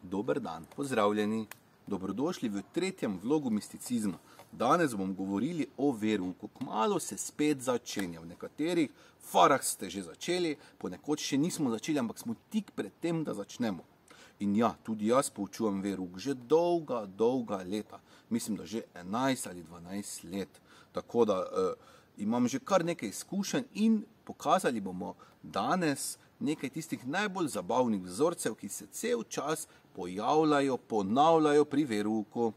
Dober dan, pozdravljeni. Dobrodošli v tretjem vlogu misticizma. Danes bom govorili o verouku. Kmalu se spet začenja. V nekaterih farah ste že začeli, ponekod še nismo začeli, ampak smo tik pred tem, da začnemo. In ja, tudi jaz poučujem verouk že dolga leta. Mislim, da že 11 ali 12 let. Tako da imam že kar nekaj izkušenj in pokazali bomo danes nekaj tistih najbolj zabavnih vzorcev, ki se cel čas pojavljajo, ponavljajo pri verouku.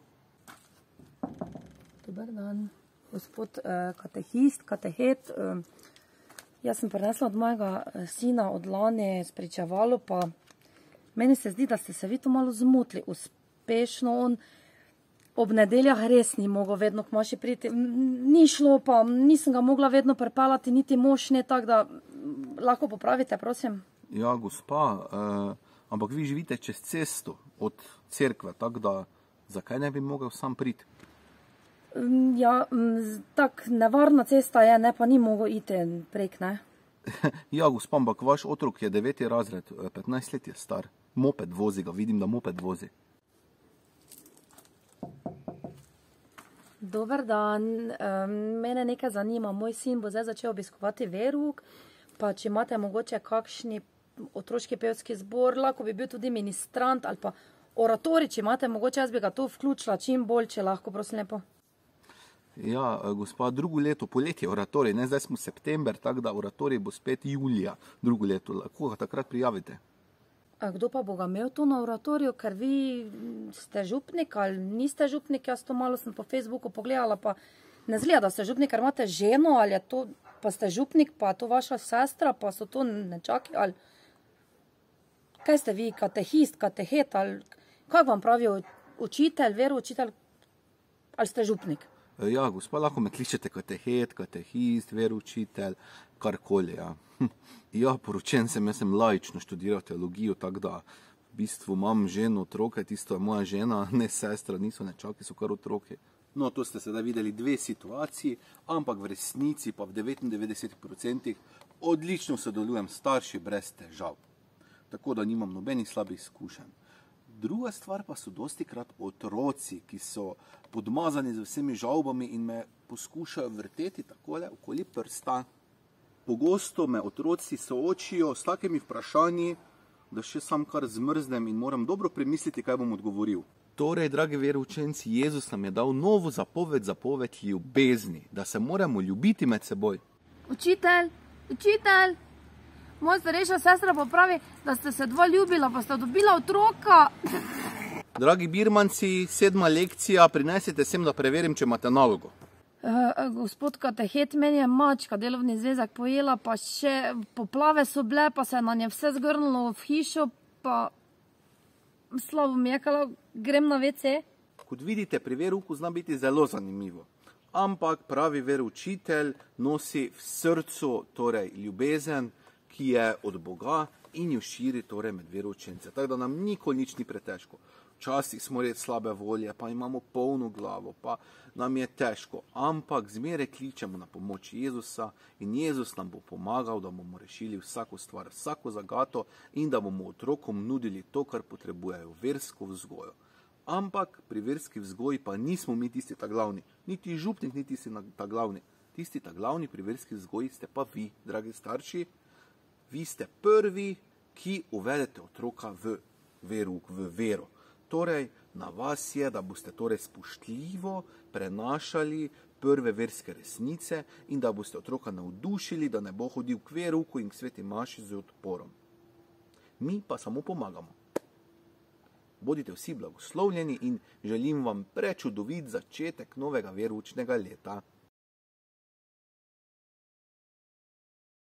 Dober dan, gospod katehist, katehet. Jaz sem prinesla od mojega sina od lani spričevalo, pa meni se zdi, da ste se vi to malo zmotili. Uspešno on ob nedeljah res ni mogel vedno k maši priti. Ni šlo, pa nisem ga mogla vedno pripeljati, niti mož ne, tako da lahko popravite, prosim. Ja, gospa, ampak vi živite čez cesto od cerkve, tako da zakaj ne bi mogel sam priti? Ja, tak nevarna cesta je, ne, pa ni mogel iti prek, ne. Ja, gospa, ampak vaš otrok je 9. razred, 15 let je star. Moped vozi ga, vidim, da moped vozi. Dober dan, mene nekaj zanima. Moj sin bo zdaj začel obiskovati verouk, pa če imate mogoče kakšni otroški pevski zbor, lahko bi bil tudi ministrant ali pa oratorij, če imate mogoče, jaz bi ga to vključila čim bolj, če lahko, prosim lepo. Ja, gospa, drugo leto, poletje oratorij, ne, zdaj smo september, tako da oratorij bo spet julija, drugo leto, lahko ga takrat prijavite. A kdo pa bo ga imel to na oratoriju, ker vi ste župnik ali niste župnik, jaz to malo sem po Facebooku pogledala, pa ne zgleda, da ste župnik, ker imate ženo, ali je to, pa ste župnik, pa to vaša sestra, pa so to nečaki, ali kaj ste vi, katehist, katehet, ali kako vam pravijo, učitelj, veroučitelj, ali ste župnik? Ja, gospa, lahko me kličete katehet, katehist, veroučitelj, karkoli, ja. Ja, poročen sem, jaz sem laično študiral teologijo, tako da v bistvu imam ženo, otroke, tisto je moja žena, ne sestra, niso nečaki, so kar otroki. No, to ste sedaj videli dve situaciji, ampak v resnici pa v 99% odlično sodelujem s starši brez težav. Tako da nimam nobenih slabih izkušenj. Druga stvar pa so dostikrat otroci, ki so podmazani z vsemi žavbami in me poskušajo vrteti takole okoli prsta. Pogosto me otroci soočijo s takimi vprašanji, da še sam kar zmrznem in moram dobro premisliti, kaj bom odgovoril. Torej, dragi veroučenci, Jezus nam je dal novo zapoved ljubezni, da se moramo ljubiti med seboj. Učitelj, moja starejša sestra pa pravi, da ste se dva ljubila, pa sta dobila otroka. Dragi birmanci, 7. lekcija, prinesite sem, da preverim, če imate nalogo. Gospod katehet, meni je mačka delovni zvezek pojela, pa še poplave so bile, pa se je na nje vse zgrnilo v hišo, pa slabo mi je, kaj grem na WC. Kot vidite, pri verouku zna biti zelo zanimivo. Ampak pravi veroučitelj nosi v srcu torej ljubezen, ki je od Boga in jo širi torej med veroučence. Tako da nam nikoli nič ni pretežko. Včasih smo res slabe volje, pa imamo polno glavo, pa nam je težko, ampak zmeraj kličemo na pomoč Jezusa in Jezus nam bo pomagal, da bomo rešili vsako stvar, vsako zagato in da bomo otrokom nudili to, kar potrebujejo, versko vzgojo. Ampak pri verski vzgoji pa nismo mi tisti ta glavni, niti župnik, niti tisti ta glavni. Tisti ta glavni pri verski vzgoji ste pa vi, dragi starši. Vi ste prvi, ki uvedete otroka v verouk, v vero. Torej, na vas je, da boste torej spoštljivo prenašali prve verske resnice in da boste otroka navdušili, da ne bo hodil k verouku in k sveti maši z odporom. Mi pa samo pomagamo. Bodite vsi blagoslovljeni in želim vam prečudovit začetek novega veroučnega leta.